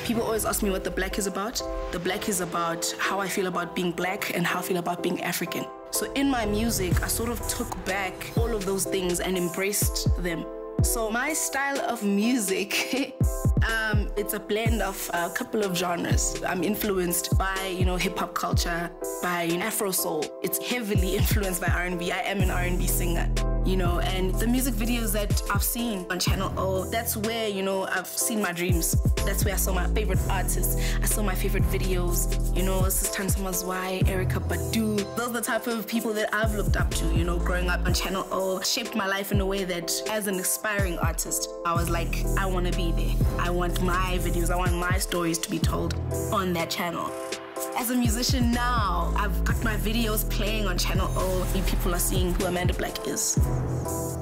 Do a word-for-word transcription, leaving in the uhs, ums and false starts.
People always ask me what the black is about. The black is about how I feel about being black and how I feel about being African. So in my music, I sort of took back all of those things and embraced them. So my style of music, um, it's a blend of a couple of genres. I'm influenced by, you know, hip hop culture, by Afro soul. It's heavily influenced by R and B. I am an R and B singer, you know, and the music videos that I've seen on Channel O, that's where, you know, I've seen my dreams. That's where I saw my favorite artists. I saw my favorite videos, you know, Sister Y, Erica Badu. Those are the type of people that I've looked up to, you know, growing up on Channel O. Shaped my life in a way that, as an aspiring artist, I was like, I want to be there. I want my videos, I want my stories to be told on that channel. As a musician now, I've got my videos playing on Channel O. People are seeing who Amanda Black is.